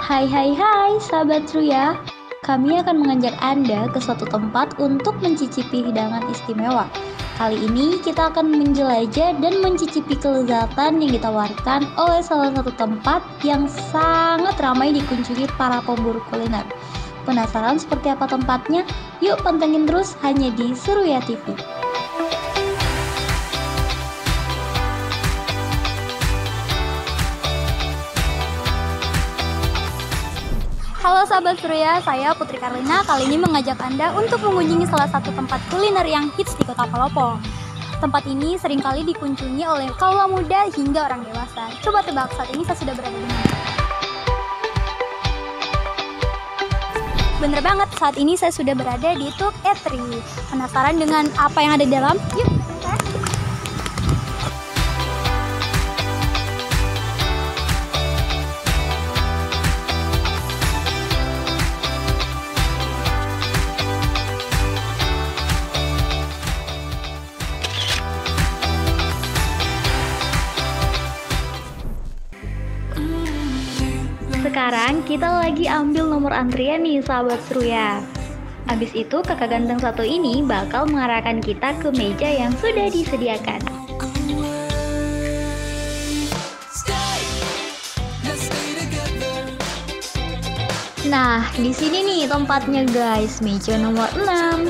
Hai hai hai sahabat Truya. Kami akan mengajak Anda ke suatu tempat untuk mencicipi hidangan istimewa. Kali ini kita akan menjelajah dan mencicipi kelezatan yang ditawarkan oleh salah satu tempat yang sangat ramai dikunjungi para pemburu kuliner. Penasaran seperti apa tempatnya? Yuk pantengin terus hanya di Suruya TV. Halo sahabat Surya, saya Putri Karlina. Kali ini mengajak Anda untuk mengunjungi salah satu tempat kuliner yang hits di Kota Palopo. Tempat ini seringkali dikunjungi oleh kaum muda hingga orang dewasa. Coba tebak, saat ini saya sudah berada di mana? Bener banget, saat ini saya sudah berada di Tuk Etri. Penasaran dengan apa yang ada di dalam? Yuk! Sekarang kita lagi ambil nomor antrian nih sahabat Surya. Abis itu kakak ganteng satu ini bakal mengarahkan kita ke meja yang sudah disediakan. Nah, di sini nih tempatnya guys, meja nomor 6.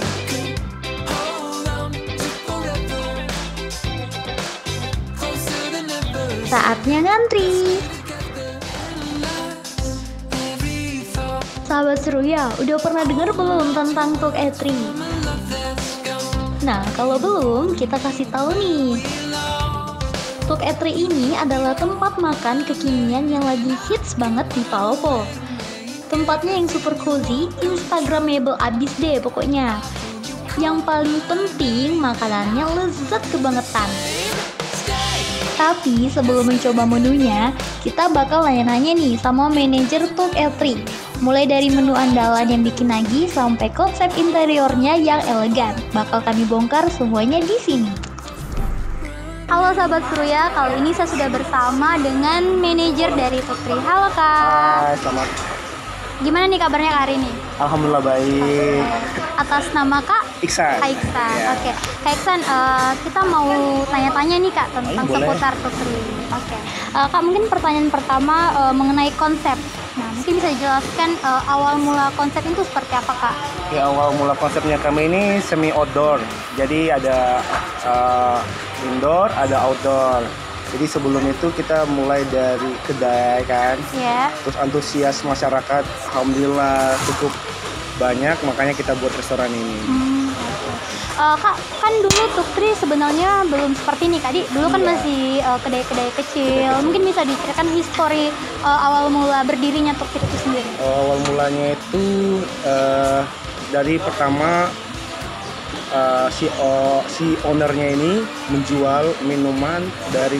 Saatnya ngantri. Sahabat Surya, udah pernah dengar belum tentang Tuk Etri? Nah, kalau belum, kita kasih tahu nih. Tuk Etri ini adalah tempat makan kekinian yang lagi hits banget di Palopo. Tempatnya yang super cozy, instagramable abis deh pokoknya. Yang paling penting, makanannya lezat kebangetan. Tapi sebelum mencoba menunya, kita bakal nanya-nanya nih sama manajer Tuk Etri. Mulai dari menu andalan yang bikin nagih sampai konsep interiornya yang elegan. Bakal kami bongkar semuanya di sini. Halo sahabat Surya, kali ini saya sudah bersama dengan manajer dari Tuk Etri. Halo Kak. Hai, selamat. Gimana nih kabarnya Kak hari ini? Alhamdulillah baik. Atas nama Kak? Iksan. Kak Iksan. Ya. Oke. Kak Iksan, kita mau tanya-tanya nih Kak tentang Boleh. seputar Tuk Etri. Oke. Kak, mungkin pertanyaan pertama mengenai konsep. Nah, mungkin bisa dijelaskan awal mula konsep itu seperti apa Kak? Ya, awal mula konsepnya kami ini semi outdoor. Jadi ada indoor, ada outdoor. Jadi sebelum itu kita mulai dari kedai kan. Ya. Terus antusias masyarakat alhamdulillah cukup banyak, makanya kita buat restoran ini. Kak, kan dulu Tuk Etri sebenarnya belum seperti ini Kak. Dulu kan Iya. masih kedai-kedai kecil. Mungkin bisa diceritakan histori awal mula berdirinya Tuk Etri itu sendiri. Awal mulanya itu dari pertama si ownernya ini menjual minuman dari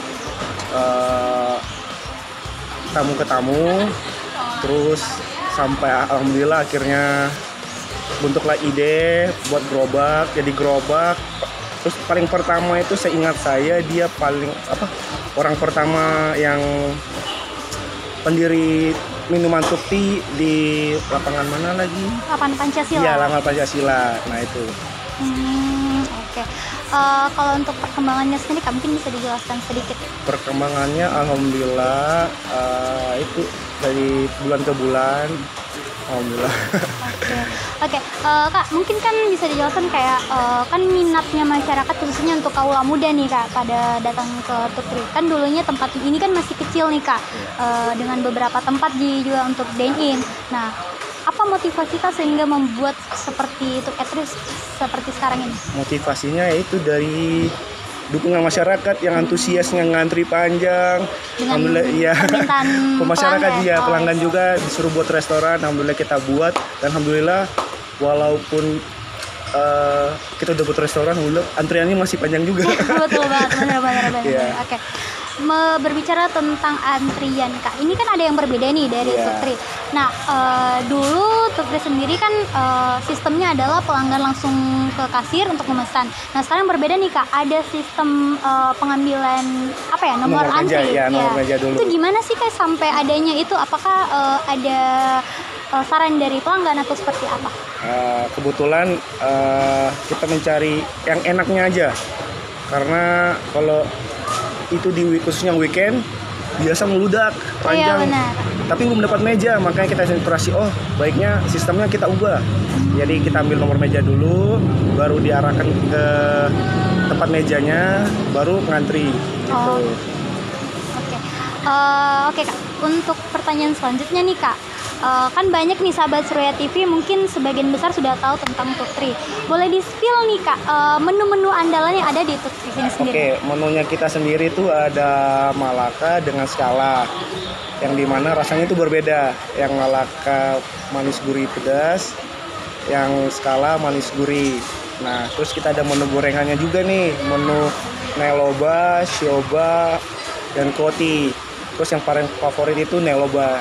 tamu ke tamu, terus sampai alhamdulillah akhirnya bentuklah ide buat gerobak, jadi gerobak. Terus paling pertama itu seingat saya dia orang pertama yang pendiri minuman Tukti di lapangan mana lagi? Lapangan Pancasila. Iya, lapangan Pancasila. Nah itu. Oke. Kalau untuk perkembangannya sendiri, Kak, mungkin bisa dijelaskan sedikit. Perkembangannya alhamdulillah itu dari bulan ke bulan. Alhamdulillah. Oke. Kak, mungkin kan bisa dijelaskan kayak kan minatnya masyarakat khususnya untuk kaula muda nih Kak pada datang ke Tuk Etri. Kan dulunya tempat ini kan masih kecil nih Kak, dengan beberapa tempat juga untuk dine in. Nah, apa motivasi Kak sehingga membuat seperti Tuk Etri seperti sekarang ini? Motivasinya yaitu dari dukungan masyarakat yang antusiasnya ngantri panjang. Dengan Alhamdulillah iya. permintaan Masyarakat pelanggan. dia pelanggan juga disuruh buat restoran. Alhamdulillah kita buat, dan alhamdulillah walaupun kita udah buat restoran, alhamdulillah antriannya masih panjang juga. Betul banget, benar. Iya. Oke. Berbicara tentang antrian Kak, ini kan ada yang berbeda nih dari Iya. Tuk Etri. Nah, dulu Tukri sendiri kan sistemnya adalah pelanggan langsung ke kasir untuk memesan. Nah, sekarang berbeda nih Kak, ada sistem pengambilan nomor antri. Nomor meja dulu. Itu gimana sih Kak sampai adanya itu? Apakah ada saran dari pelanggan atau seperti apa? Kebetulan kita mencari yang enaknya aja, karena kalau itu khususnya weekend biasa meludak panjang. Iya, benar. Tapi belum dapat meja, makanya kita inspirasi, baiknya sistemnya kita ubah. Jadi kita ambil nomor meja dulu, baru diarahkan ke tempat mejanya, baru ngantri gitu. Oke Kak, untuk pertanyaan selanjutnya nih Kak, kan banyak nih sahabat Surya TV mungkin sebagian besar sudah tahu tentang Tukri. Boleh di-spill nih Kak, menu-menu andalan yang ada di Tukri ini sendiri? Oke, menunya kita sendiri tuh ada Malaka dengan skala, yang dimana rasanya itu berbeda. Yang Malaka manis gurih pedas, yang skala manis gurih. Nah, terus kita ada menu gorengannya juga nih, menu neloba, shioba, dan koti. Terus yang paling favorit itu neloba.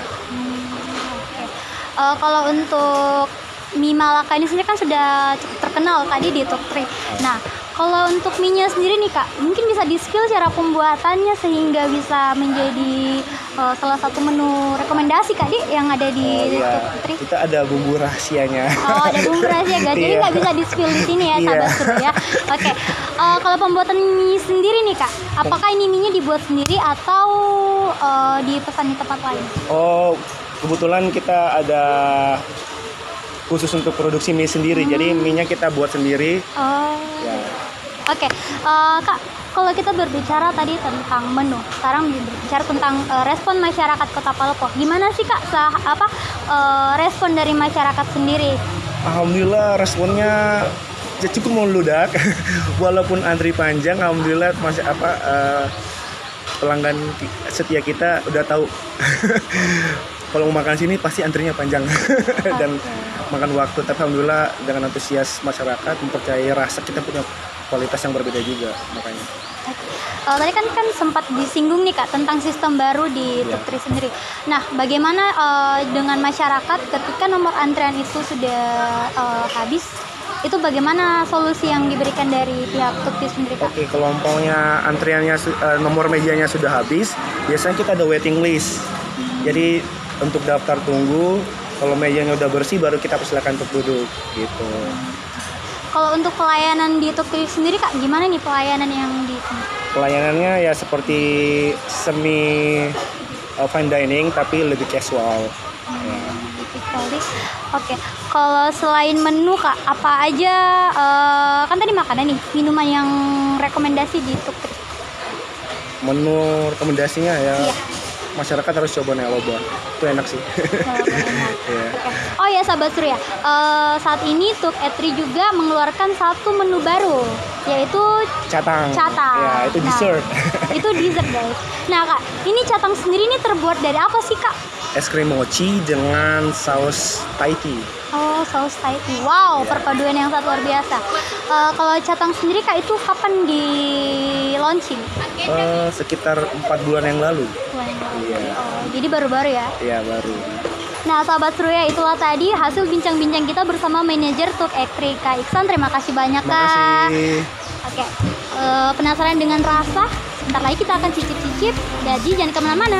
Kalau untuk mie Malaka ini sendiri kan sudah cukup terkenal tadi di Tukri. Nah, kalau untuk mie-nya sendiri nih Kak, mungkin bisa di-spill cara pembuatannya sehingga bisa menjadi salah satu menu rekomendasi Kak yang ada di Tukri. Kita ada bumbu rahasianya. Oh, ada bumbu rahasia guys. Jadi nggak bisa di-spill di sini ya, sahabat Surya. Oke. Kalau pembuatan mie sendiri nih Kak, apakah ini mie-nya dibuat sendiri atau dipesan di tempat lain? Oh, kebetulan kita ada khusus untuk produksi mie sendiri, jadi mie-nya kita buat sendiri. Ya. Oke. Kak, kalau kita berbicara tadi tentang menu, sekarang berbicara tentang respon masyarakat Kota Palopo. Gimana sih Kak, respon dari masyarakat sendiri? Alhamdulillah responnya cukup meludak. Walaupun antri panjang, alhamdulillah pelanggan setia kita udah tahu. Kalau mau makan sini pasti antrinya panjang dan makan waktu. Tapi alhamdulillah dengan antusias masyarakat mempercayai rasa kita punya kualitas yang berbeda juga makanya. Tadi kan sempat disinggung nih Kak tentang sistem baru di Tukri sendiri. Nah, bagaimana dengan masyarakat ketika nomor antrian itu sudah habis? Itu bagaimana solusi yang diberikan dari pihak Tukri sendiri Kak? Oke, kalau umpamanya antriannya nomor mejanya sudah habis, biasanya kita ada waiting list. Jadi untuk daftar tunggu, kalau mejanya udah bersih baru kita persilakan untuk duduk gitu. Kalau untuk pelayanan di Tukri sendiri Kak, gimana nih pelayanan yang di sini? Pelayanannya ya seperti semi fine dining tapi lebih casual. Oke. Kalau selain menu Kak, apa aja kan tadi makanan nih, minuman yang rekomendasi di Tukri? Menu rekomendasinya ya. Iya. Masyarakat harus coba neloba, itu enak sih. Yeah. Okay. Oh ya sahabat Surya, saat ini Tuk Etri juga mengeluarkan satu menu baru, yaitu catang. Ya, itu dessert. Itu dessert guys. Nah Kak, ini catang sendiri ini terbuat dari apa sih Kak? Es krim mochi dengan saus Thai tea. Oh, saus Thai tea. Wow, perpaduan yang sangat luar biasa. Kalau catang sendiri Kak, itu kapan di launching? Sekitar 4 bulan yang lalu. Iya. Jadi baru-baru ya? Iya, baru. Nah, sahabat Surya, itulah tadi hasil bincang-bincang kita bersama manajer Tuk Etri Kak Iksan. Terima kasih banyak Kak. Terima kasih. Oke, penasaran dengan rasa? Sebentar lagi kita akan cicip-cicip. Jadi jangan kemana-mana.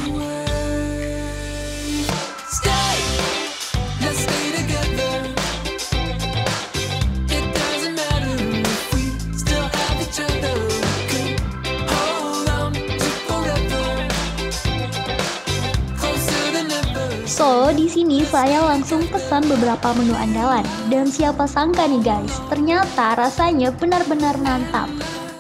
So, di sini saya langsung pesan beberapa menu andalan. Dan siapa sangka nih guys, ternyata rasanya benar-benar mantap.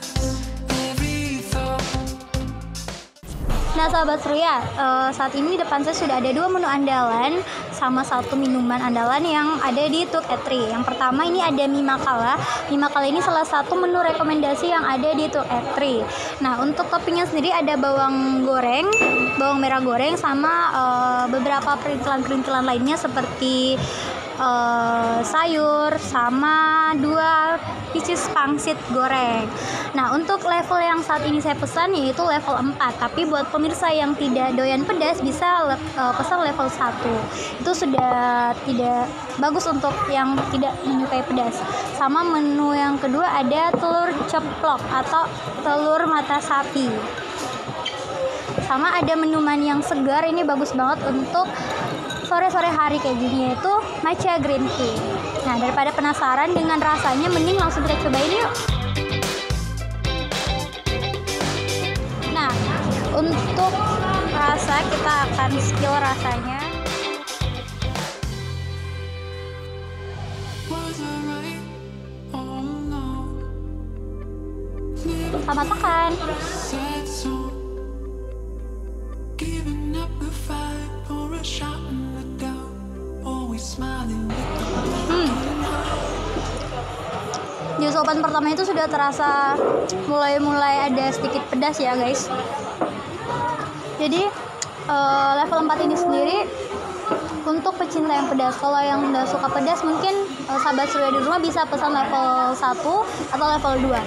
Nah sahabat Surya, saat ini di depan saya sudah ada 2 menu andalan sama 1 minuman andalan yang ada di Tuk Etri. Yang pertama ini ada mie makala. Mie makala ini salah satu menu rekomendasi yang ada di Tuk Etri. Nah untuk toppingnya sendiri ada bawang goreng, bawang merah goreng sama beberapa perintilan-perintilan lainnya seperti sayur sama 2 pieces pangsit goreng. Nah, untuk level yang saat ini saya pesan yaitu level 4, tapi buat pemirsa yang tidak doyan pedas bisa pesan level 1. Itu sudah tidak bagus untuk yang tidak menyukai pedas. Sama menu yang kedua ada telur ceplok atau telur mata sapi. Sama ada minuman yang segar, ini bagus banget untuk sore-sore hari kayak gini, yaitu matcha green tea. Nah, daripada penasaran dengan rasanya, mending langsung kita cobain yuk. Nah, untuk rasa kita akan skill rasanya. Selamat makan. Di suapan pertama itu sudah terasa mulai ada sedikit pedas ya guys. Jadi level 4 ini sendiri untuk pecinta yang pedas. Kalau yang nggak suka pedas, mungkin sahabat Surya di rumah bisa pesan level 1 atau level 2.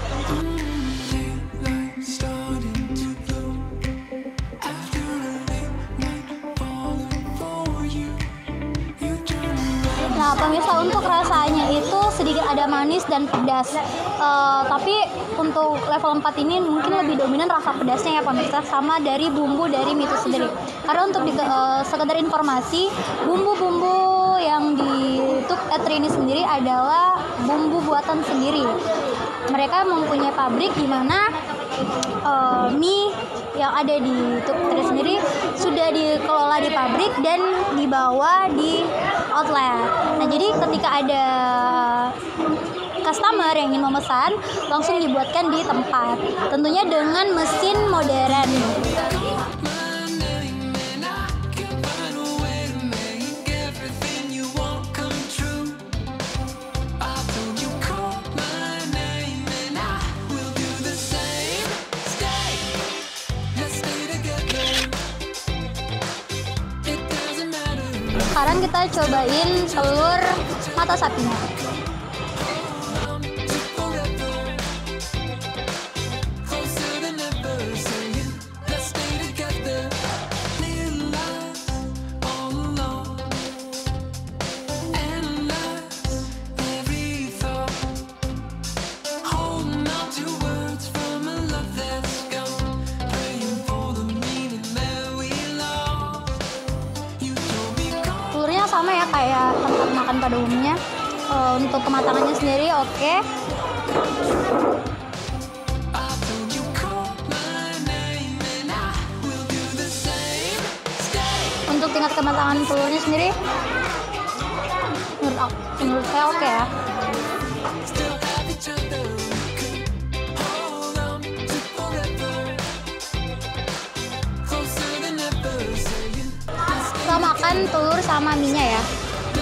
Nah, pemirsa, untuk rasanya itu sedikit ada manis dan pedas. Tapi untuk level 4 ini mungkin lebih dominan rasa pedasnya ya pemirsa, sama dari bumbu dari mie itu sendiri. Karena untuk sekedar informasi, bumbu-bumbu yang di Tuk Etri ini sendiri adalah bumbu buatan sendiri. Mereka mempunyai pabrik di mana mie yang ada di Tuk Etri sendiri sudah dikelola di pabrik dan dibawa di outlet. Nah, jadi ketika ada customer yang ingin memesan, langsung dibuatkan di tempat, tentunya dengan mesin modern. Sekarang kita cobain telur mata sapinya. Sama ya kayak tempat makan pada umumnya. Untuk kematangannya sendiri oke. Untuk tingkat kematangan telurnya sendiri menurut saya oke ya. Kita makan telur sama mie-nya ya.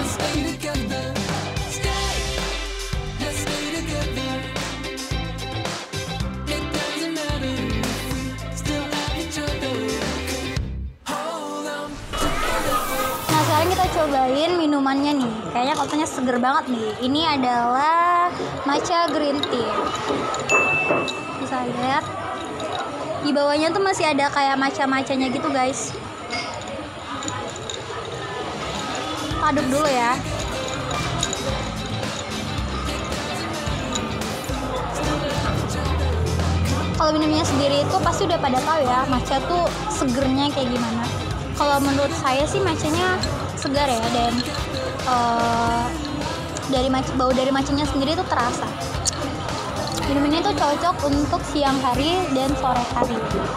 Nah, sekarang kita cobain minumannya nih. Kayaknya katanya seger banget nih. Ini adalah matcha green tea. Bisa lihat di bawahnya tuh masih ada kayak matcha-matchanya gitu guys. Aduk dulu ya. Kalau minumnya sendiri itu pasti udah pada tahu ya matcha tuh segernya kayak gimana. Kalau menurut saya sih matchanya segar ya, dan bau dari matchanya sendiri tuh terasa. Minum ini tuh cocok untuk siang hari dan sore hari.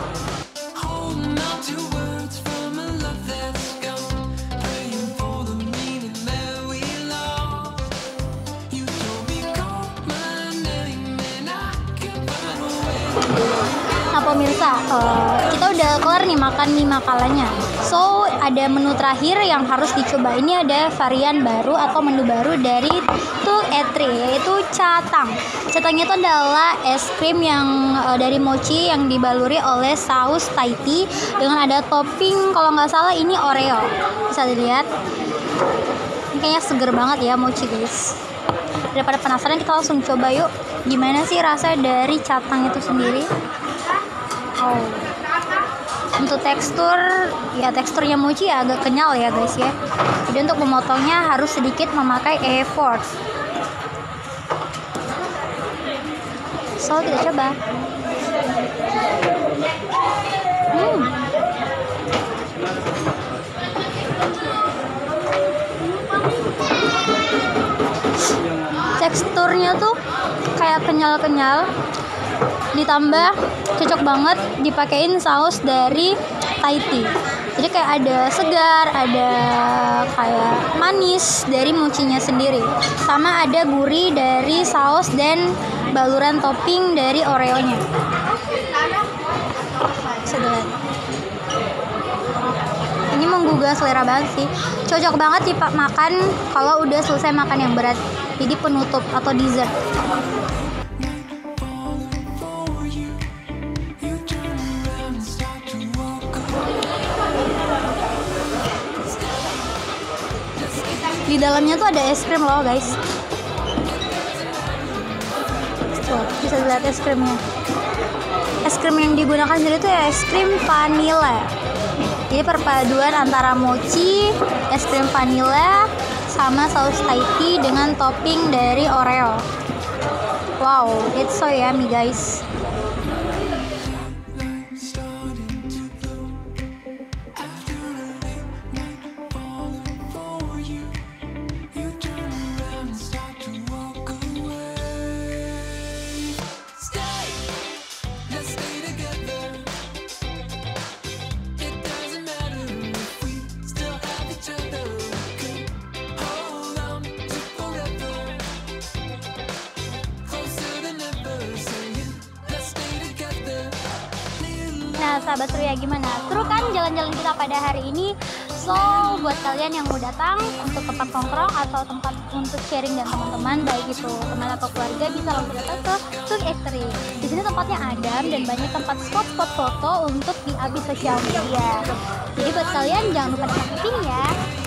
Nah pemirsa, kita udah kelar nih makan mie makalanya. So ada menu terakhir yang harus dicoba. Ini ada varian baru atau menu baru dari Tuk Etri, yaitu catang. Catangnya itu adalah es krim yang dari mochi yang dibaluri oleh saus Thai tea dengan ada topping kalau nggak salah ini Oreo. Bisa dilihat. kayaknya seger banget ya mochi guys. Daripada penasaran, kita langsung coba yuk gimana sih rasa dari catang itu sendiri. Oh, untuk teksturnya mochi ya agak kenyal ya guys ya. Jadi untuk memotongnya harus sedikit memakai effort. So kita coba. Teksturnya tuh kayak kenyal-kenyal, ditambah cocok banget dipakein saus dari Thai tea. Jadi kayak ada segar, ada kayak manis dari mochinya sendiri, sama ada gurih dari saus dan baluran topping dari Oreo-nya. Segar. Ini menggugah selera banget sih. Cocok banget makan kalau udah selesai makan yang berat. Jadi penutup atau dessert. Di dalamnya tuh ada es krim loh guys. Tuh, bisa dilihat es krimnya. Es krim yang digunakan sendiri tuh ya es krim vanilla. Jadi perpaduan antara mochi, es krim vanilla, sama saus Thai tea dengan topping dari Oreo. Wow, it's so yummy guys. Nah sahabat Surya, gimana? Seru kan jalan-jalan kita pada hari ini? So buat kalian yang mau datang untuk tempat nongkrong atau tempat untuk sharing dan teman-teman, baik itu teman atau keluarga, bisa langsung datang ke Suk Extreme. Di sini tempatnya adem dan banyak tempat spot-spot foto untuk di-up sosial media. Jadi buat kalian jangan lupa datang ke sini ya.